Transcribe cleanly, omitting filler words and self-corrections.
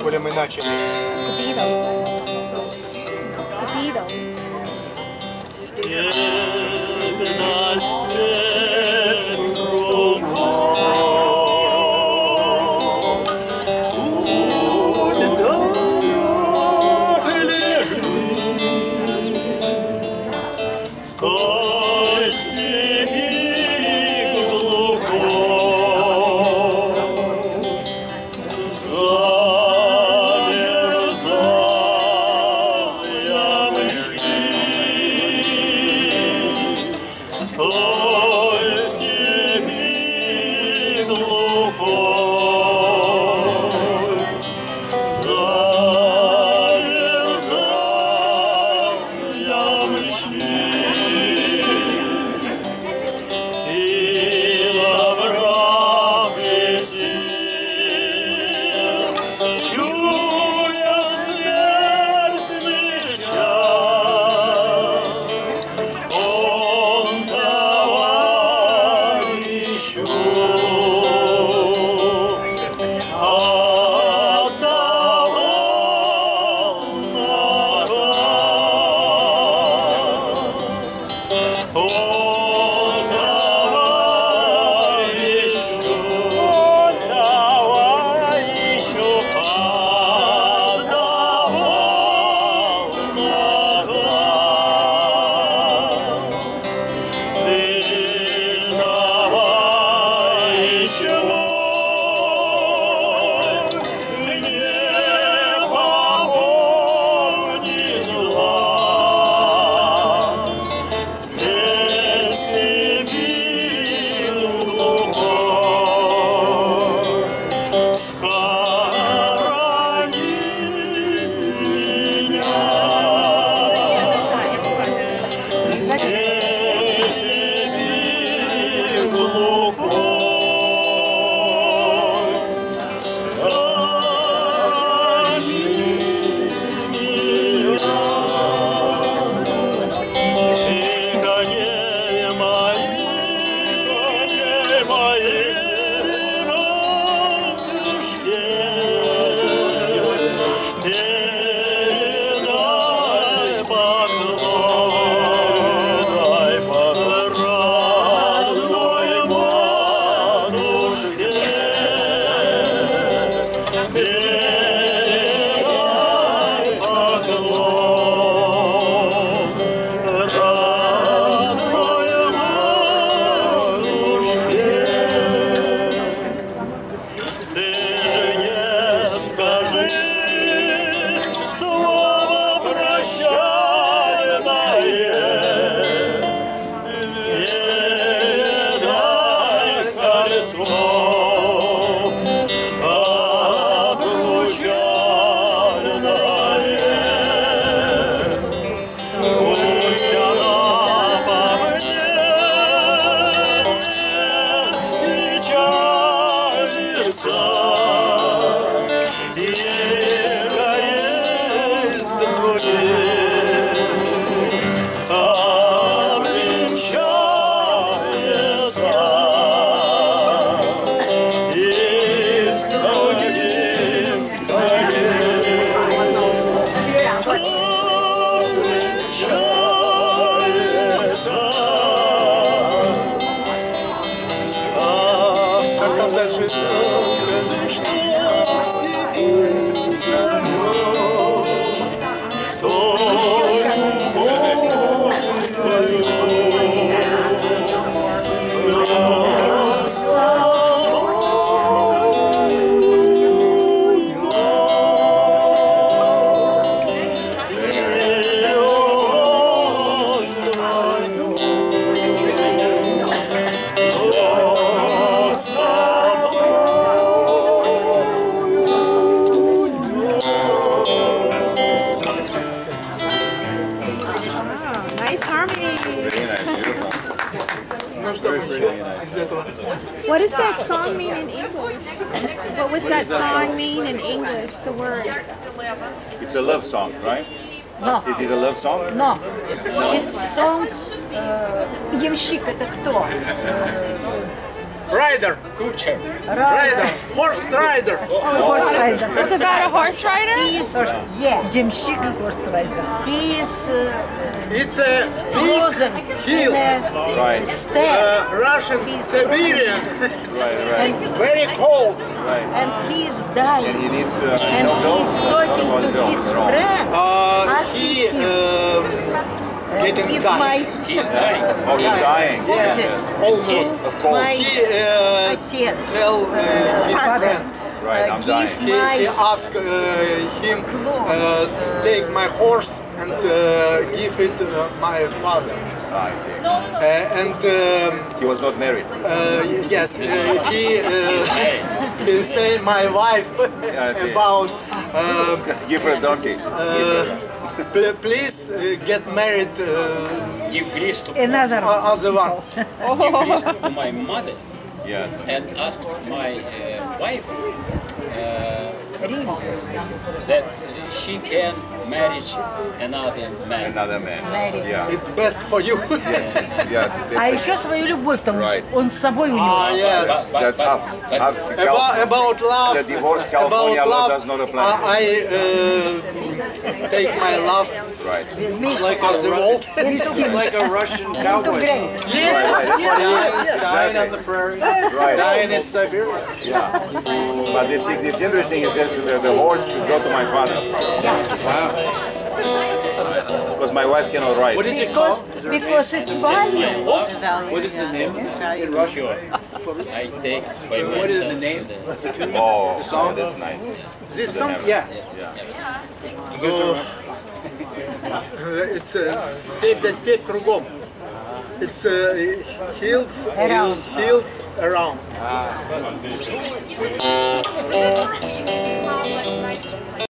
будем иначе. Степь да степь кругом, у дорог лежит, в той степи глухой. What does that song mean in English? What was that song mean in English, the words? It's a love song, right? No. Is it a love song? No. It's song... Ямщик это кто? rider, kucher, rider, horse rider. Horse rider. It's about a horse rider? He is, Ямщик horse rider. He is It's a frozen big hill, Right. steppe. Russian Siberian. Right. Very cold. And he is dying. And he needs to And he's talking to his friend, He asking him, getting if dying. my Oh, he's dying. Almost. Of course. my He отец, tell his friend. Right, I'm dying. He asked him take my horse and give it my father. Ah, I see. And He was not married. yes, he say my wife I see. about Give her a donkey. please get married Give Greece to another other one. my mother Yes. and asked my wife ring. that she can marry another man. Another man. Married. Yeah. It's best for you. Yes, yes. А еще свою любовь там он с собой у него. Yes. That's up. About love. The divorce California about law love, does not apply. I take my love Like as a wolf. He's like a Russian cowboy. Dying on the prairie, dying in Siberia. Yeah. But it's interesting. It says the horse should go to my father. Wow. Because my wife cannot ride. What is it called? Because it's value. What is the name in Russian? I take by What is the myself. name? Oh, that's nice. This song? Yeah. It's Степь Да Степь Кругом. It's hills around.